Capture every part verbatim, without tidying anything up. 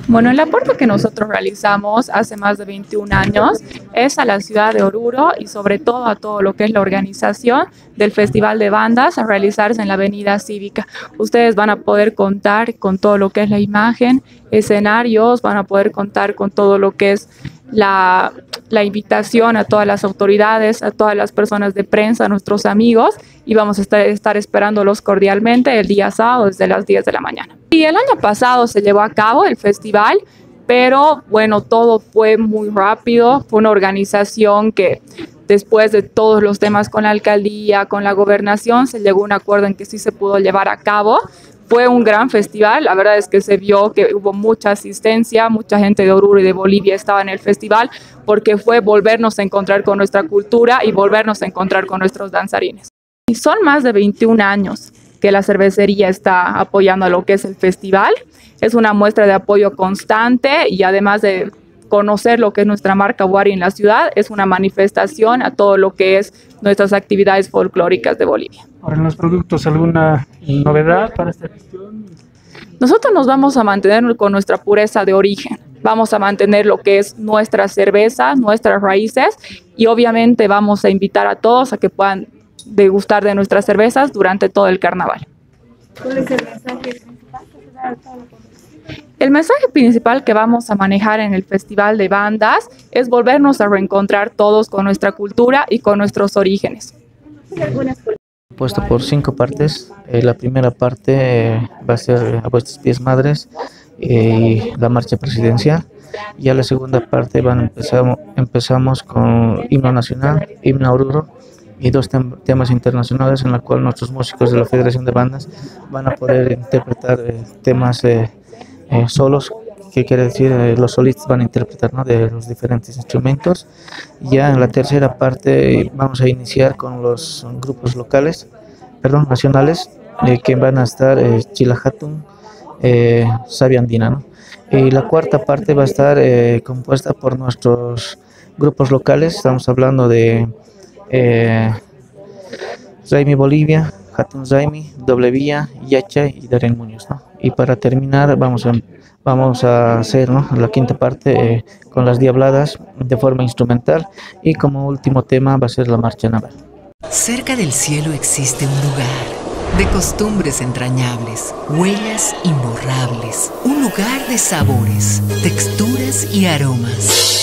Bueno, el aporte que nosotros realizamos hace más de veintiún años es a la ciudad de Oruro y sobre todo a todo lo que es la organización del Festival de Bandas a realizarse en la Avenida Cívica. Ustedes van a poder contar con todo lo que es la imagen, escenarios, van a poder contar con todo lo que es la, la invitación a todas las autoridades, a todas las personas de prensa, a nuestros amigos, y vamos a estar, estar esperándolos cordialmente el día sábado desde las diez de la mañana. Y el año pasado se llevó a cabo el festival, pero bueno, todo fue muy rápido. Fue una organización que después de todos los temas con la alcaldía, con la gobernación, se llegó a un acuerdo en que sí se pudo llevar a cabo. Fue un gran festival, la verdad es que se vio que hubo mucha asistencia, mucha gente de Oruro y de Bolivia estaba en el festival, porque fue volvernos a encontrar con nuestra cultura y volvernos a encontrar con nuestros danzarines. Y son más de veintiún años que la cervecería está apoyando a lo que es el festival. Es una muestra de apoyo constante y además de conocer lo que es nuestra marca Huari en la ciudad, es una manifestación a todo lo que es nuestras actividades folclóricas de Bolivia. Ahora, en los productos, ¿alguna novedad para esta gestión? Nosotros nos vamos a mantener con nuestra pureza de origen. Vamos a mantener lo que es nuestra cerveza, nuestras raíces, y obviamente vamos a invitar a todos a que puedan degustar de nuestras cervezas durante todo el carnaval. ¿Cuál es el mensaje principal que se da a todo el mundo? El mensaje principal que vamos a manejar en el Festival de Bandas es volvernos a reencontrar todos con nuestra cultura y con nuestros orígenes. Puesto por cinco partes. Eh, la primera parte eh, va a ser A vuestros pies, madres, y la marcha presidencial. Y a la segunda parte van a empezar, empezamos con himno nacional, himno a Oruro, y dos tem temas internacionales en la cual nuestros músicos de la Federación de Bandas van a poder interpretar eh, temas eh, eh, solos, que quiere decir eh, los solistas van a interpretar, ¿no?, de los diferentes instrumentos. Ya en la tercera parte vamos a iniciar con los grupos locales, perdón, nacionales, eh, que van a estar eh, Chilajatun, eh, Sabia Andina, ¿no? Y la cuarta parte va a estar eh, compuesta por nuestros grupos locales. Estamos hablando de eh, Zaimi Bolivia, Hatun Zaimi, Doble Vía, Yacha y Darén Muñoz, ¿no? Y para terminar vamos a, vamos a hacer, ¿no?, la quinta parte eh, con las Diabladas de forma instrumental, y como último tema va a ser la marcha naval. Cerca del cielo existe un lugar de costumbres entrañables, huellas imborrables, un lugar de sabores, texturas y aromas.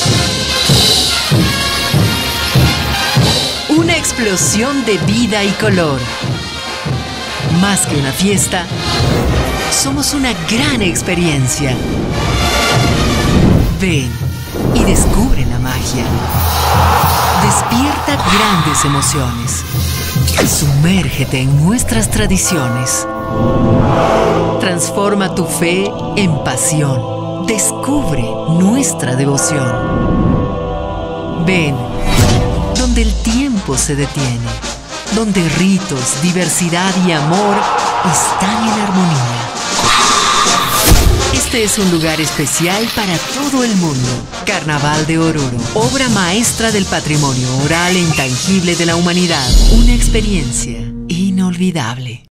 Una explosión de vida y color. Más que una fiesta, somos una gran experiencia. Ven y descubre la magia. Despierta grandes emociones. Sumérgete en nuestras tradiciones. Transforma tu fe en pasión. Descubre nuestra devoción. Ven, donde el tiempo se detiene, donde ritos, diversidad y amor están en armonía. Este es un lugar especial para todo el mundo. Carnaval de Oruro, obra maestra del patrimonio oral e intangible de la humanidad. Una experiencia inolvidable.